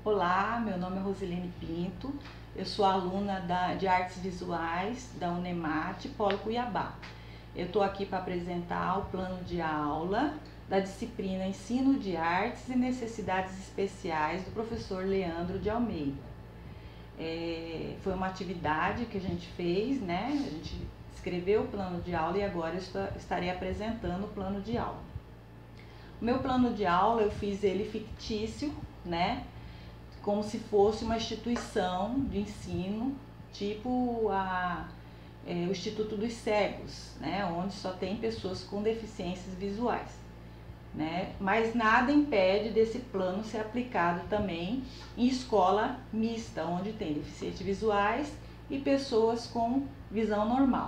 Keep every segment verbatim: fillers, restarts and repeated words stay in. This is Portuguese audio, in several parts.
Olá, meu nome é Rosilene Pinto, eu sou aluna da, de Artes Visuais da Unemate, Polo Cuiabá. Eu estou aqui para apresentar o plano de aula da disciplina Ensino de Artes e Necessidades Especiais do professor Leandro de Almeida. É, foi uma atividade que a gente fez, né? A gente escreveu o plano de aula e agora eu estou, estarei apresentando o plano de aula. O meu plano de aula eu fiz ele fictício, né? Como se fosse uma instituição de ensino, tipo a, é, o Instituto dos Cegos, né? Onde só tem pessoas com deficiências visuais. Né? Mas nada impede desse plano ser aplicado também em escola mista, onde tem deficientes visuais e pessoas com visão normal.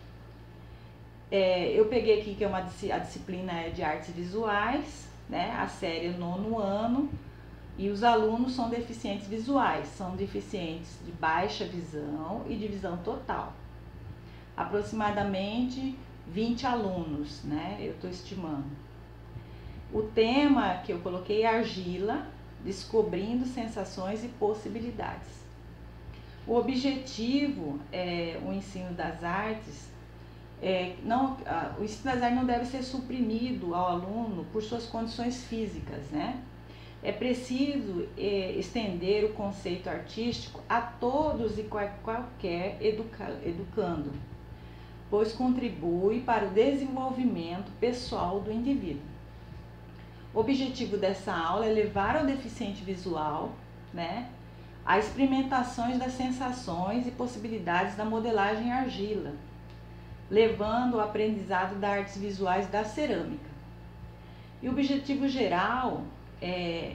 É, eu peguei aqui que é uma, a disciplina é de artes visuais, né? A série é nono ano, e os alunos são deficientes visuais, são deficientes de baixa visão e de visão total. Aproximadamente vinte alunos, né? Eu estou estimando. O tema que eu coloquei é argila, descobrindo sensações e possibilidades. O objetivo é o ensino das artes, é, não, o ensino das artes não deve ser suprimido ao aluno por suas condições físicas, né? É preciso é, estender o conceito artístico a todos e qual, qualquer educa, educando, pois contribui para o desenvolvimento pessoal do indivíduo. O objetivo dessa aula é levar ao deficiente visual, né, a experimentações das sensações e possibilidades da modelagem em argila, levando ao aprendizado das artes visuais da cerâmica. E o objetivo geral é,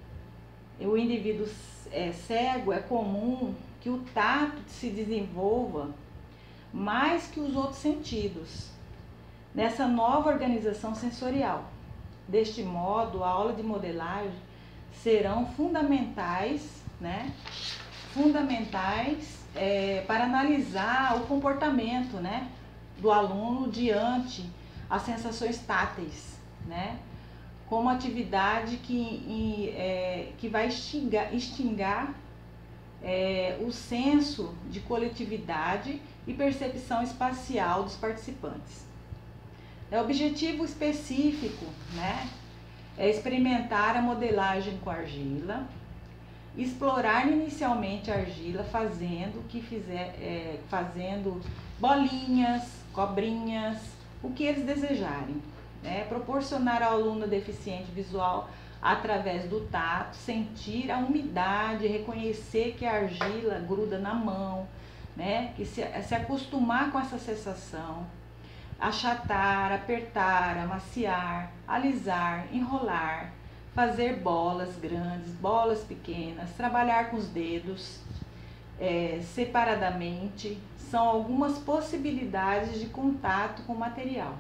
o indivíduo é, cego, é comum que o tato se desenvolva mais que os outros sentidos, nessa nova organização sensorial. Deste modo, a aula de modelagem serão fundamentais, né? Fundamentais é, para analisar o comportamento, né, do aluno diante as sensações táteis, né? Como atividade que, é, que vai extingar, extingar é, o senso de coletividade e percepção espacial dos participantes. O objetivo específico, né, é experimentar a modelagem com argila, explorar inicialmente a argila fazendo que fizer, é, fazendo bolinhas, cobrinhas, o que eles desejarem, né, proporcionar ao aluno deficiente visual através do tato, sentir a umidade, reconhecer que a argila gruda na mão, né, que se, se acostumar com essa sensação. Achatar, apertar, amaciar, alisar, enrolar, fazer bolas grandes, bolas pequenas, trabalhar com os dedos é, separadamente, são algumas possibilidades de contato com o material.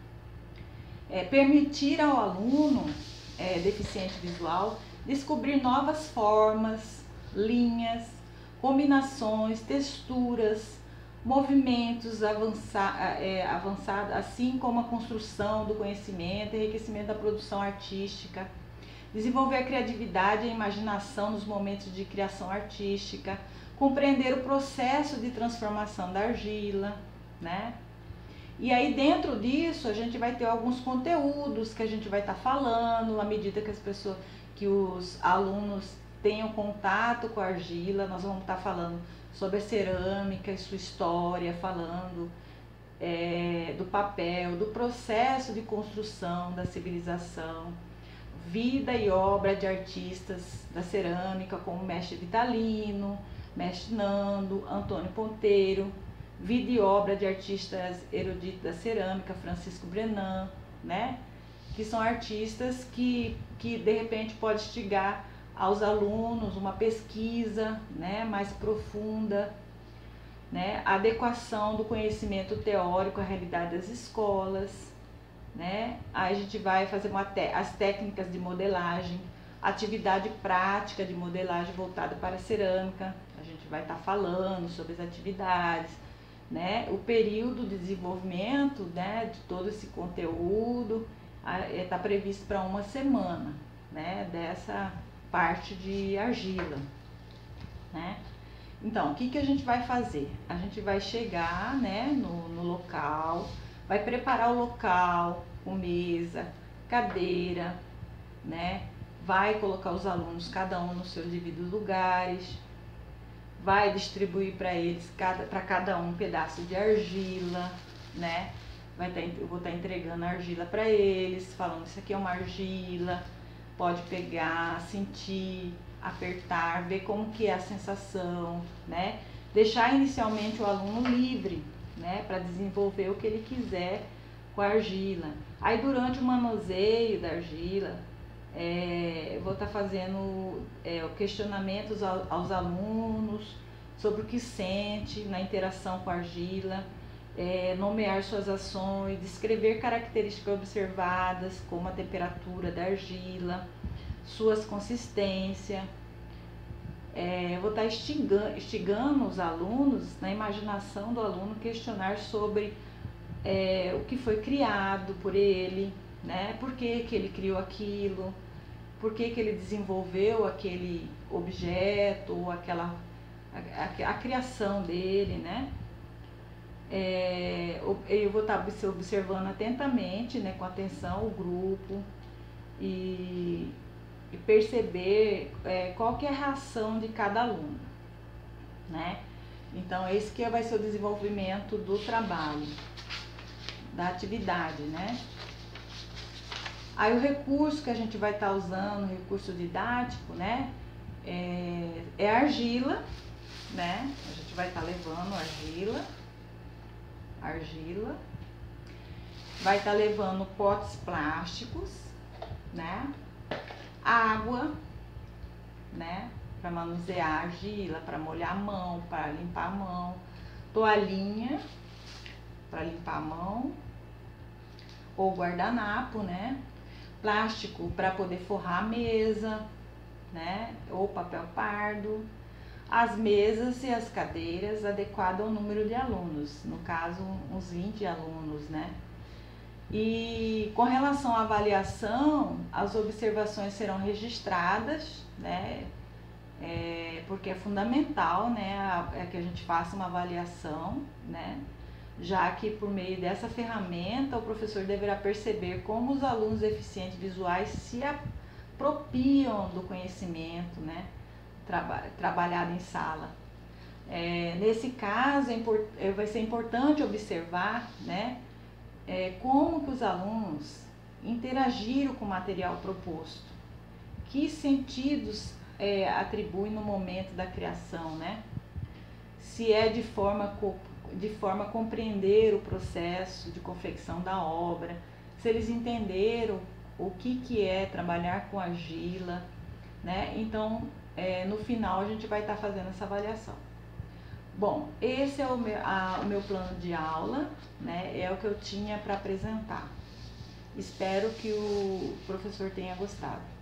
É, permitir ao aluno é, deficiente visual descobrir novas formas, linhas, combinações, texturas, movimentos avançados, é, avançado, assim como a construção do conhecimento, enriquecimento da produção artística, desenvolver a criatividade e a imaginação nos momentos de criação artística, compreender o processo de transformação da argila, né? E aí dentro disso a gente vai ter alguns conteúdos que a gente vai estar tá falando à medida que as pessoas, que os alunos tenham contato com a argila, nós vamos estar tá falando sobre a cerâmica e sua história, falando é, do papel, do processo de construção da civilização, vida e obra de artistas da cerâmica como Mestre Vitalino, Mestre Nando, Antônio Ponteiro, vida e obra de artistas eruditos da cerâmica, Francisco Brenan, né? Que são artistas que, que de repente pode instigar aos alunos uma pesquisa, né, mais profunda, né, adequação do conhecimento teórico à realidade das escolas, né. Aí a gente vai fazer uma te as técnicas de modelagem, atividade prática de modelagem voltada para a cerâmica, a gente vai estar tá falando sobre as atividades, né, o período de desenvolvimento, né, de todo esse conteúdo está previsto para uma semana, né, dessa parte de argila, né? Então, o que, que a gente vai fazer? A gente vai chegar, né, no, no local, vai preparar o local com mesa, cadeira, né? Vai colocar os alunos, cada um nos seus devidos lugares, vai distribuir para eles, cada, para cada um um pedaço de argila, né? Vai tá, eu vou estar tá entregando a argila para eles, falando isso aqui é uma argila, pode pegar, sentir, apertar, ver como que é a sensação, né? Deixar inicialmente o aluno livre, né? Para desenvolver o que ele quiser com a argila. Aí durante o manuseio da argila, é, eu vou estar tá fazendo é, questionamentos ao, aos alunos sobre o que sente na interação com a argila, é, nomear suas ações, descrever características observadas, como a temperatura da argila, suas consistências. É, eu vou estar instigando, instigando os alunos, na imaginação do aluno, questionar sobre é, o que foi criado por ele, né? Por que que ele criou aquilo, por que que ele desenvolveu aquele objeto, ou aquela, a, a, a criação dele, né? É, eu vou estar observando atentamente, né, com atenção, o grupo e, e perceber é, qual que é a reação de cada aluno, né? Então, esse que vai ser o desenvolvimento do trabalho, da atividade, né? Aí o recurso que a gente vai estar usando, o recurso didático, né, é, é argila, né? A gente vai estar levando argila, argila, vai estar levando potes plásticos, né? Água, né? Para manusear a argila, para molhar a mão, para limpar a mão, toalhinha para limpar a mão, ou guardanapo, né? Plástico para poder forrar a mesa, né? Ou papel pardo. As mesas e as cadeiras adequadas ao número de alunos, no caso, uns vinte alunos, né? E com relação à avaliação, as observações serão registradas, né? É, porque é fundamental, né, a, é que a gente faça uma avaliação, né? Já que por meio dessa ferramenta o professor deverá perceber como os alunos deficientes visuais se apropriam do conhecimento, né, traba trabalhado em sala. É, nesse caso é vai ser importante observar, né, é, como que os alunos interagiram com o material proposto, que sentidos é, atribuem no momento da criação, né, se é de forma de forma a compreender o processo de confecção da obra, se eles entenderam o que, que é trabalhar com argila, né? Então, é, no final a gente vai estar fazendo essa avaliação. Bom, esse é o meu, a, o meu plano de aula, né? É o que eu tinha para apresentar. Espero que o professor tenha gostado.